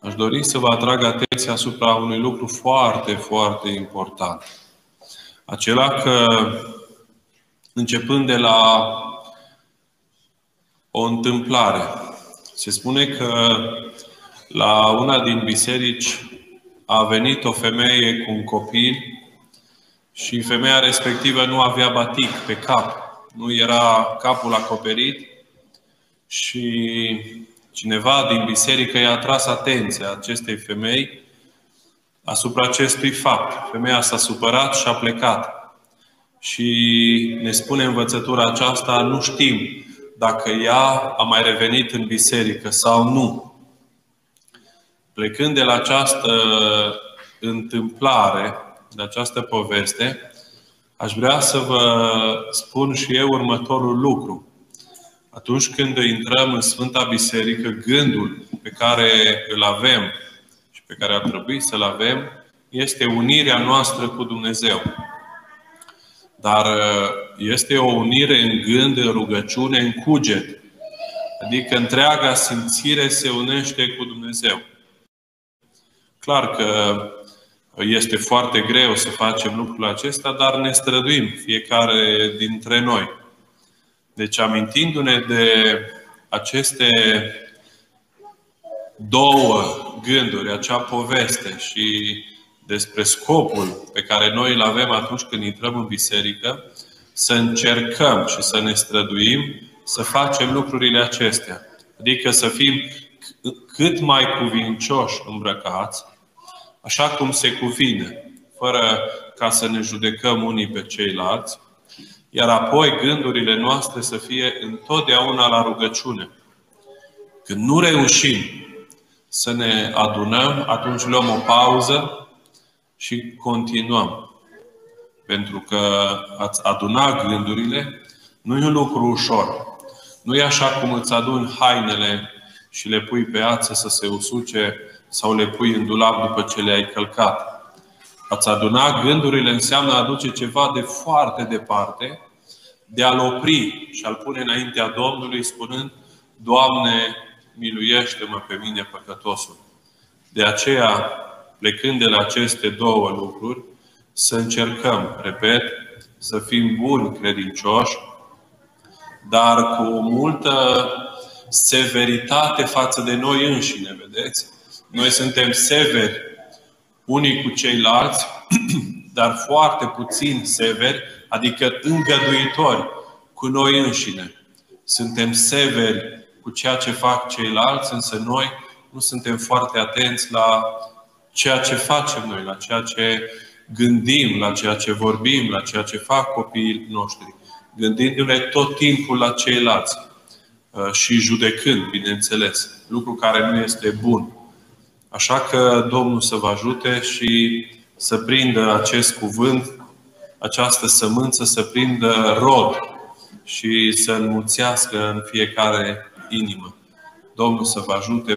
Aș dori să vă atrag atenția asupra unui lucru foarte, foarte important. Acela că, începând de la o întâmplare, se spune că la una din biserici a venit o femeie cu un copil și femeia respectivă nu avea batic pe cap. Nu era capul acoperit și cineva din biserică i-a atras atenția acestei femei asupra acestui fapt. Femeia s-a supărat și a plecat. Și ne spune învățătura aceasta, nu știm dacă ea a mai revenit în biserică sau nu. Plecând de la această întâmplare, de această poveste, aș vrea să vă spun și eu următorul lucru. Atunci când intrăm în Sfânta Biserică, gândul pe care îl avem și pe care ar trebui să-l avem este unirea noastră cu Dumnezeu. Dar este o unire în gând, în rugăciune, în cuget. Adică întreaga simțire se unește cu Dumnezeu. Clar că este foarte greu să facem lucrul acesta, dar ne străduim fiecare dintre noi. Deci, amintindu-ne de aceste două gânduri, acea poveste și despre scopul pe care noi îl avem atunci când intrăm în biserică, să încercăm și să ne străduim să facem lucrurile acestea. Adică să fim cât mai cuvincioși îmbrăcați, așa cum se cuvine, fără ca să ne judecăm unii pe ceilalți, iar apoi gândurile noastre să fie întotdeauna la rugăciune. Când nu reușim să ne adunăm, atunci luăm o pauză și continuăm. Pentru că a-ți aduna gândurile nu e un lucru ușor. Nu e așa cum îți aduni hainele și le pui pe ață să se usuce sau le pui în dulap după ce le-ai călcat. A-ți aduna gândurile înseamnă a aduce ceva de foarte departe, de a-l opri și a-l pune înaintea Domnului spunând: Doamne, miluiește-mă pe mine păcătosul. De aceea, plecând de la aceste două lucruri, să încercăm, repet, să fim buni credincioși, dar cu multă severitate față de noi înșine, vedeți? Noi suntem severi unii cu ceilalți, dar foarte puțin severi, adică îngăduitori cu noi înșine. Suntem severi cu ceea ce fac ceilalți, însă noi nu suntem foarte atenți la ceea ce facem noi, la ceea ce gândim, la ceea ce vorbim, la ceea ce fac copiii noștri, gândindu-ne tot timpul la ceilalți și judecând, bineînțeles, lucru care nu este bun. Așa că Domnul să vă ajute și să prindă acest cuvânt, această sămânță, să prindă rod și să înmulțească în fiecare inimă. Domnul să vă ajute.